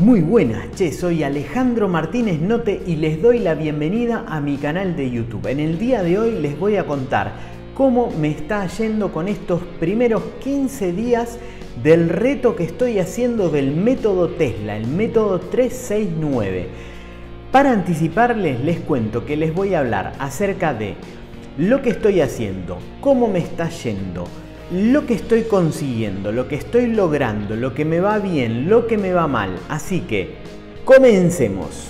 Muy buenas, soy Alejandro Martínez Note y les doy la bienvenida a mi canal de YouTube. En el día de hoy les voy a contar cómo me está yendo con estos primeros 15 días del reto que estoy haciendo del método Tesla, el método 369. Para anticiparles, les cuento que les voy a hablar acerca de lo que estoy haciendo, cómo me está yendo, lo que estoy consiguiendo, lo que estoy logrando, lo que me va bien, lo que me va mal. Así que, comencemos.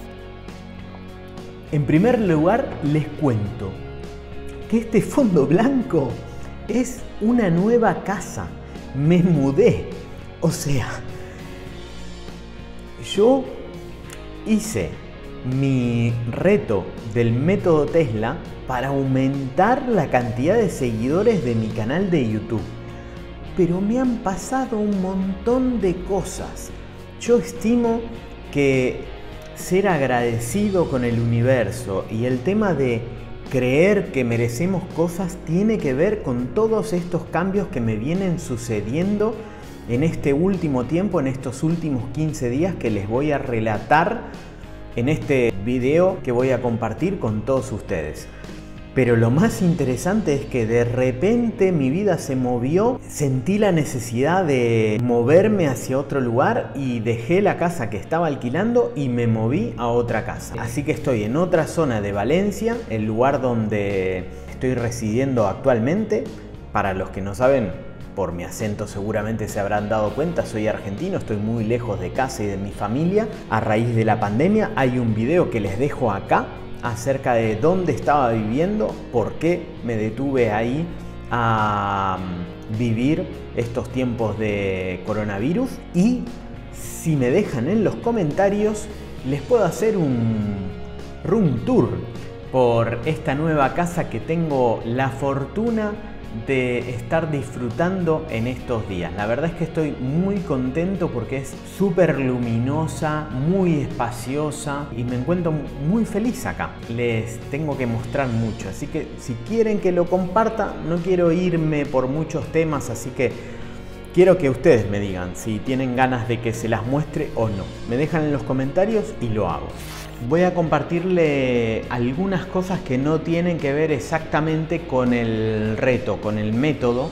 En primer lugar, les cuento que este fondo blanco es una nueva casa. Me mudé. O sea, yo hice mi reto del método Tesla para aumentar la cantidad de seguidores de mi canal de YouTube. Pero me han pasado un montón de cosas. Yo estimo que ser agradecido con el universo y el tema de creer que merecemos cosas tiene que ver con todos estos cambios que me vienen sucediendo en este último tiempo, en estos últimos 15 días que les voy a relatar en este video que voy a compartir con todos ustedes. Pero lo más interesante es que de repente mi vida se movió, sentí la necesidad de moverme hacia otro lugar y dejé la casa que estaba alquilando y me moví a otra casa. Así que estoy en otra zona de Valencia, el lugar donde estoy residiendo actualmente. Para los que no saben, por mi acento seguramente se habrán dado cuenta, soy argentino, estoy muy lejos de casa y de mi familia. A raíz de la pandemia hay un video que les dejo acá acerca de dónde estaba viviendo, por qué me detuve ahí a vivir estos tiempos de coronavirus, y si me dejan en los comentarios les puedo hacer un room tour por esta nueva casa que tengo la fortuna de estar disfrutando en estos días. La verdad es que estoy muy contento porque es súper luminosa, muy espaciosa y me encuentro muy feliz acá. Les tengo que mostrar mucho, así que si quieren que lo comparta, no quiero irme por muchos temas, así que quiero que ustedes me digan si tienen ganas de que se las muestre o no. Me dejan en los comentarios y lo hago. Voy a compartirle algunas cosas que no tienen que ver exactamente con el reto, con el método,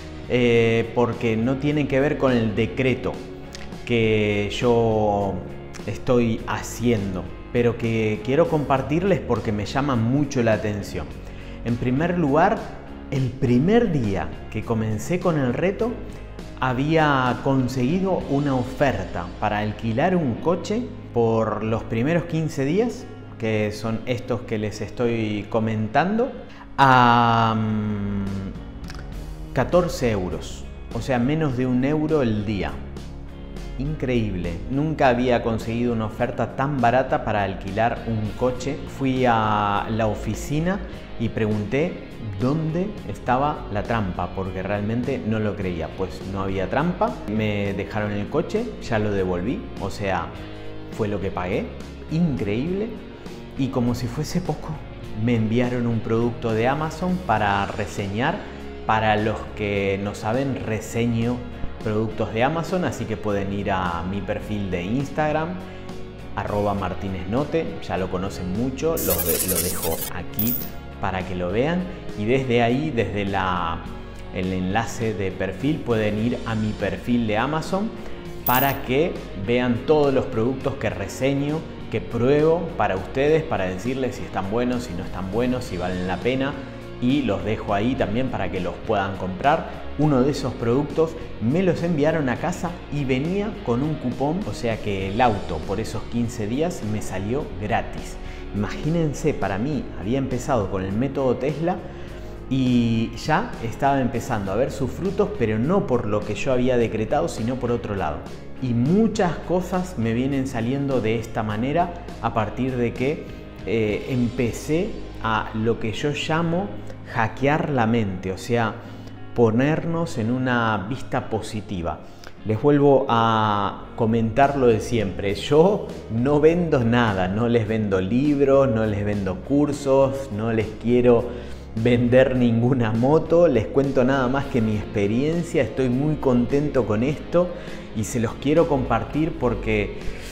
porque no tienen que ver con el decreto que yo estoy haciendo, pero que quiero compartirles porque me llaman mucho la atención. En primer lugar, el primer día que comencé con el reto, había conseguido una oferta para alquilar un coche por los primeros 15 días, que son estos que les estoy comentando, a 14 euros, o sea, menos de €1 el día. Increíble, nunca había conseguido una oferta tan barata para alquilar un coche. Fui a la oficina y pregunté dónde estaba la trampa, porque realmente no lo creía. Pues no había trampa, me dejaron el coche, ya lo devolví, o sea, fue lo que pagué. Increíble. Y como si fuese poco, me enviaron un producto de Amazon para reseñar. Para los que no saben, reseño productos de Amazon, así que pueden ir a mi perfil de Instagram, @martineznote, ya lo conocen mucho, lo dejo aquí para que lo vean, y desde ahí, desde el enlace de perfil, pueden ir a mi perfil de Amazon para que vean todos los productos que reseño, que pruebo para ustedes, para decirles si están buenos, si no están buenos, si valen la pena, y los dejo ahí también para que los puedan comprar. Uno de esos productos me los enviaron a casa y venía con un cupón, o sea que el auto por esos 15 días me salió gratis. Imagínense, para mí había empezado con el método Tesla y ya estaba empezando a ver sus frutos, pero no por lo que yo había decretado, sino por otro lado. Y muchas cosas me vienen saliendo de esta manera a partir de que empecé a lo que yo llamo hackear la mente, o sea, ponernos en una vista positiva. Les vuelvo a comentar lo de siempre. Yo no vendo nada, no les vendo libros, no les vendo cursos, no les quiero vender ninguna moto, les cuento nada más que mi experiencia. Estoy muy contento con esto y se los quiero compartir porque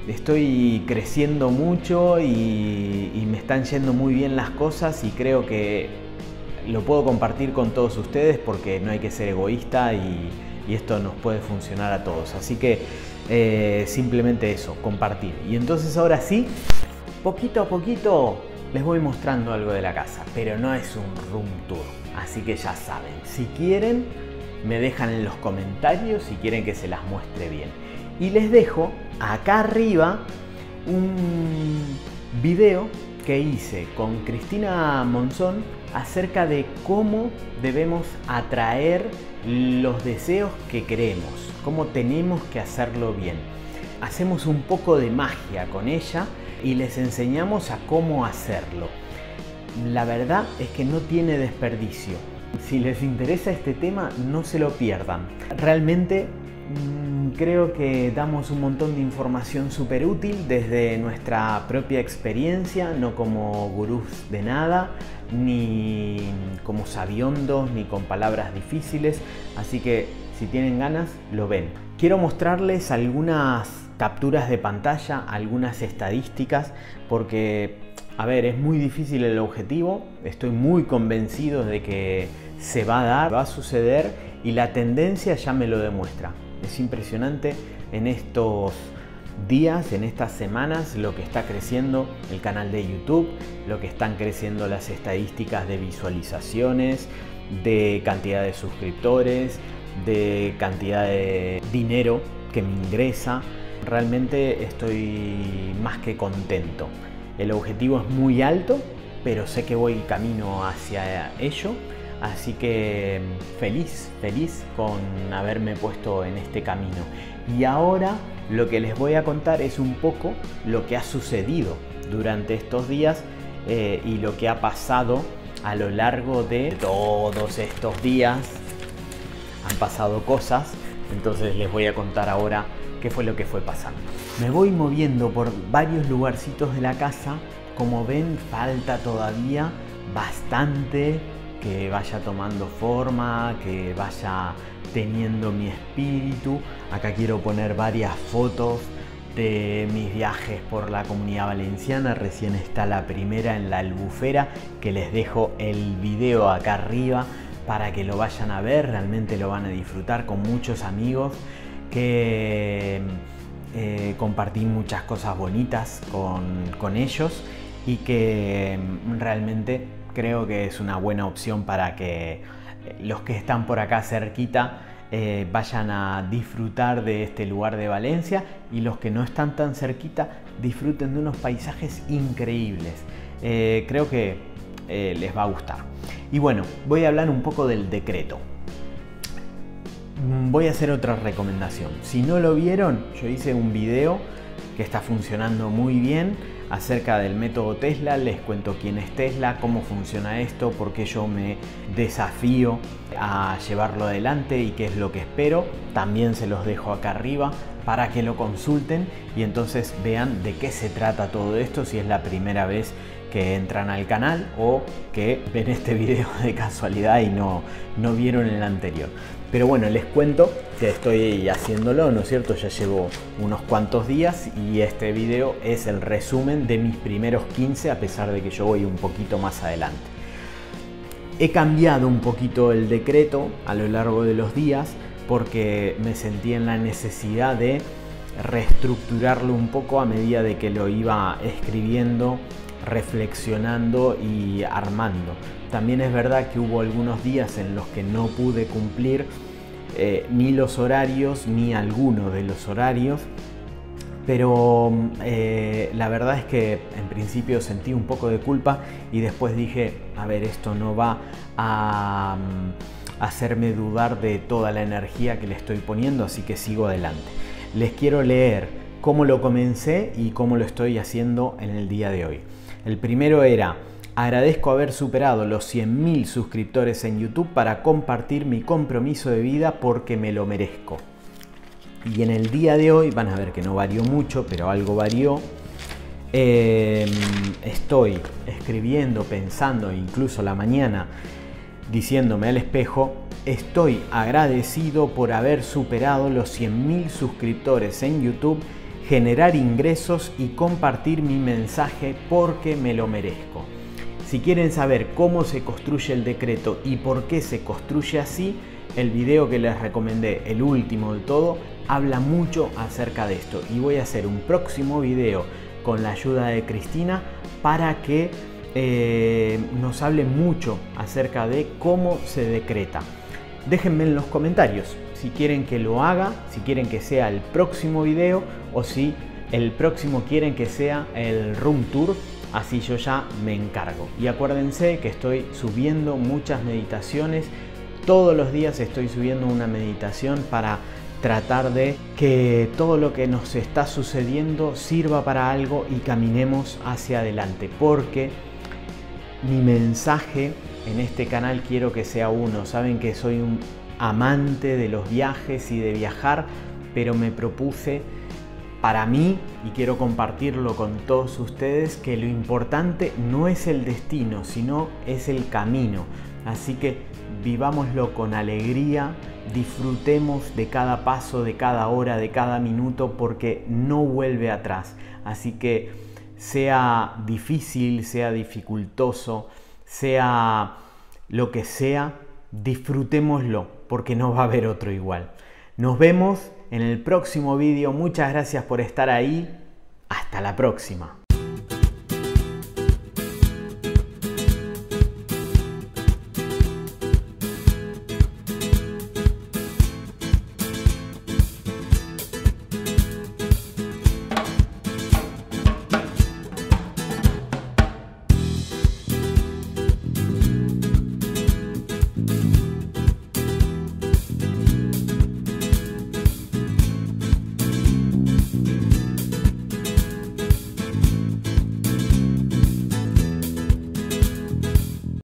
Estoy creciendo mucho y me están yendo muy bien las cosas, y creo que lo puedo compartir con todos ustedes porque no hay que ser egoísta y esto nos puede funcionar a todos. Así que simplemente eso, compartir. Y entonces ahora sí, poquito a poquito les voy mostrando algo de la casa, pero no es un room tour. Así que ya saben, si quieren me dejan en los comentarios si quieren que se las muestre bien. Y les dejo acá arriba un video que hice con Cristina Monzón acerca de cómo debemos atraer los deseos que queremos, cómo tenemos que hacerlo bien. Hacemos un poco de magia con ella y les enseñamos a cómo hacerlo. La verdad es que no tiene desperdicio. Si les interesa este tema, no se lo pierdan. Realmente creo que damos un montón de información súper útil desde nuestra propia experiencia, no como gurús de nada, ni como sabiondos, ni con palabras difíciles. Así que si tienen ganas, lo ven. Quiero mostrarles algunas capturas de pantalla, algunas estadísticas, porque a ver, es muy difícil el objetivo. Estoy muy convencido de que se va a dar, va a suceder, y la tendencia ya me lo demuestra. Es impresionante en estos días, en estas semanas, lo que está creciendo el canal de YouTube, lo que están creciendo las estadísticas de visualizaciones, de cantidad de suscriptores, de cantidad de dinero que me ingresa. Realmente estoy más que contento. El objetivo es muy alto, pero sé que voy camino hacia ello. Así que feliz con haberme puesto en este camino. Y ahora lo que les voy a contar es un poco lo que ha sucedido durante estos días y lo que ha pasado a lo largo de todos estos días. Han pasado cosas, entonces les voy a contar ahora qué fue lo que fue pasando. Me voy moviendo por varios lugarcitos de la casa. Como ven, falta todavía bastante que vaya tomando forma, que vaya teniendo mi espíritu. Acá quiero poner varias fotos de mis viajes por la Comunidad Valenciana. Recién está la primera en la Albufera, que les dejo el video acá arriba para que lo vayan a ver. Realmente lo van a disfrutar con muchos amigos, que compartí muchas cosas bonitas con ellos, y que realmente creo que es una buena opción para que los que están por acá cerquita vayan a disfrutar de este lugar de Valencia, y los que no están tan cerquita disfruten de unos paisajes increíbles. Creo que les va a gustar. Y bueno, voy a hablar un poco del decreto. Voy a hacer otra recomendación. Si no lo vieron, yo hice un video que está funcionando muy bien acerca del método Tesla. Les cuento quién es Tesla, cómo funciona esto, por qué yo me desafío a llevarlo adelante y qué es lo que espero. También se los dejo acá arriba para que lo consulten y entonces vean de qué se trata todo esto, si es la primera vez que entran al canal o que ven este video de casualidad y no vieron el anterior. Pero bueno, les cuento que estoy haciéndolo, ¿no es cierto? Ya llevo unos cuantos días y este video es el resumen de mis primeros 15, a pesar de que yo voy un poquito más adelante. He cambiado un poquito el decreto a lo largo de los días porque me sentí en la necesidad de reestructurarlo un poco a medida de que lo iba escribiendo, reflexionando y armando. También es verdad que hubo algunos días en los que no pude cumplir ni los horarios ni alguno de los horarios, pero la verdad es que en principio sentí un poco de culpa y después dije, a ver, esto no va a hacerme dudar de toda la energía que le estoy poniendo, así que sigo adelante. Les quiero leer cómo lo comencé y cómo lo estoy haciendo en el día de hoy. El primero era: agradezco haber superado los 100.000 suscriptores en YouTube para compartir mi compromiso de vida porque me lo merezco. Y en el día de hoy, van a ver que no varió mucho, pero algo varió. Estoy escribiendo, pensando, incluso la mañana, diciéndome al espejo: estoy agradecido por haber superado los 100.000 suscriptores en YouTube, generar ingresos y compartir mi mensaje porque me lo merezco. Si quieren saber cómo se construye el decreto y por qué se construye así, el video que les recomendé, el último de todo, habla mucho acerca de esto. Y voy a hacer un próximo video con la ayuda de Cristina para que nos hable mucho acerca de cómo se decreta. Déjenme en los comentarios si quieren que lo haga, si quieren que sea el próximo video o si el próximo quieren que sea el room tour. Así yo ya me encargo. Y acuérdense que estoy subiendo muchas meditaciones. Todos los días estoy subiendo una meditación para tratar de que todo lo que nos está sucediendo sirva para algo y caminemos hacia adelante. Porque mi mensaje en este canal quiero que sea uno. Saben que soy un amante de los viajes y de viajar, pero me propuse para mí, y quiero compartirlo con todos ustedes, que lo importante no es el destino, sino es el camino. Así que vivámoslo con alegría, disfrutemos de cada paso, de cada hora, de cada minuto, porque no vuelve atrás. Así que sea difícil, sea dificultoso, sea lo que sea, disfrutémoslo, porque no va a haber otro igual. Nos vemos en el próximo vídeo. Muchas gracias por estar ahí. Hasta la próxima.